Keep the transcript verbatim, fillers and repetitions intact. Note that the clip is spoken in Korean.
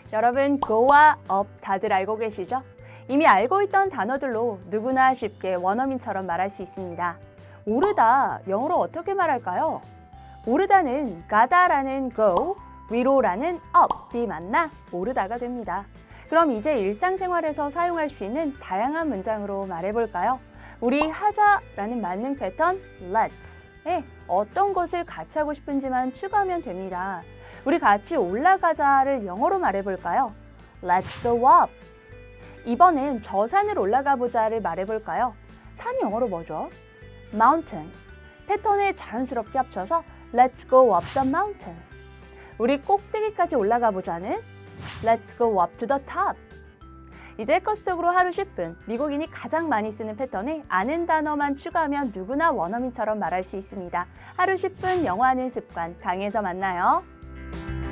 여러분, go와 up 다들 알고 계시죠? 이미 알고 있던 단어들로 누구나 쉽게 원어민처럼 말할 수 있습니다. 오르다, 영어로 어떻게 말할까요? 오르다는 가다라는 go, 위로라는 up이 만나 오르다가 됩니다. 그럼 이제 일상생활에서 사용할 수 있는 다양한 문장으로 말해볼까요? 우리 하자라는 만능 패턴 let'에 어떤 것을 같이 하고 싶은지만 추가하면 됩니다. 우리 같이 올라가자를 영어로 말해볼까요? Let's go up. 이번엔 저 산을 올라가 보자를 말해볼까요? 산이 영어로 뭐죠? Mountain. 패턴을 자연스럽게 합쳐서 Let's go up the mountain. 우리 꼭대기까지 올라가 보자는 Let's go up to the top. 이제 커스톡으로 하루 십 분, 미국인이 가장 많이 쓰는 패턴에 아는 단어만 추가하면 누구나 원어민처럼 말할 수 있습니다. 하루 십 분 영어하는 습관, 강의에서 만나요.